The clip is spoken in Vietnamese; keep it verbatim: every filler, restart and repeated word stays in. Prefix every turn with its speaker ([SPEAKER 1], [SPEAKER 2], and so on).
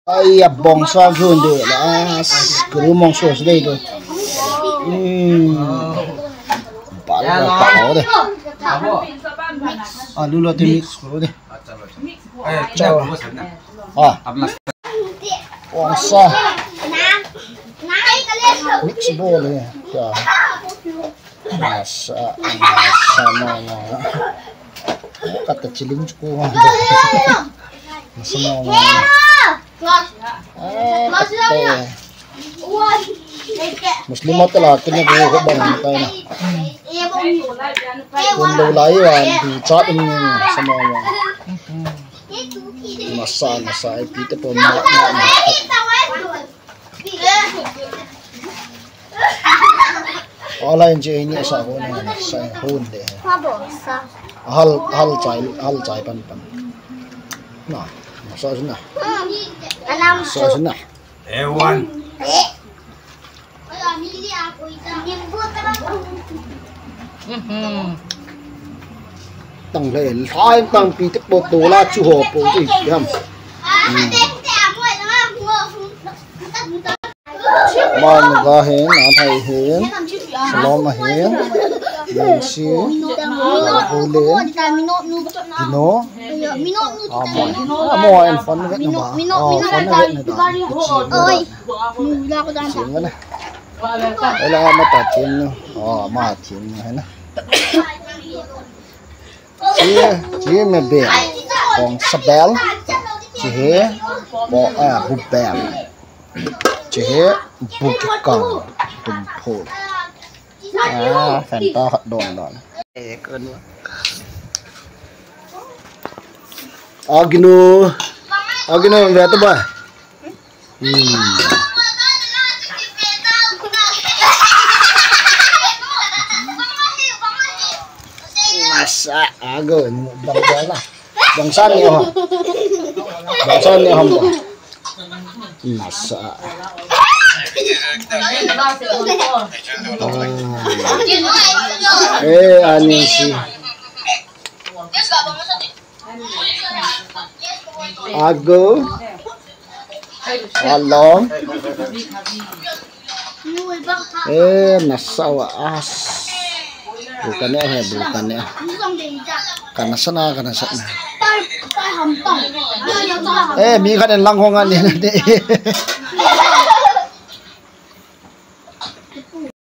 [SPEAKER 1] ai à bong sao hơn được là cứ mong số đây rồi bảo là bảo đấy à lưu lo thì mix rồi đấy chào à bong sao mix ball này chào masa masa mana kata ciling cukup semua Muslimat telah kena gua bang kita na. Pun lâu lái và thì chót ini semua. Masa masa itu tu pun mak mak. Online je ini asal pun saya hon deh. Hal hal cai hal cai pan pan. Nah, masa sana. Masa sana.
[SPEAKER 2] Ewan.
[SPEAKER 1] Tầng lên hai tầng pi tiếp bộ tổ la chu hồ bộ gì không? Mà người hén là thầy hén, salon mà hén, mình xíu, hồ lên, pino, à mồi, à mồi anh phấn nó vết nó bà, à phấn nó vết này đó, ơi, chuyện cái này, đây là mà tahu chuyện, à mà chuyện này nè. Chỉ chỉ mà bèo, còn sập bèo, chỉ hết, bỏ à bụp bèo, chỉ hết bụp cái còng, bụp phô, à phần to hot đòn đòn, ê cơn nữa, agino, agino về tới bờ, masa agak bang jalan bangsan ya hom bangsan ya hom masa eh ani sih ago along eh masa as bukan ya bukan ya karena sana karena sana eh mi kan lang hongan ni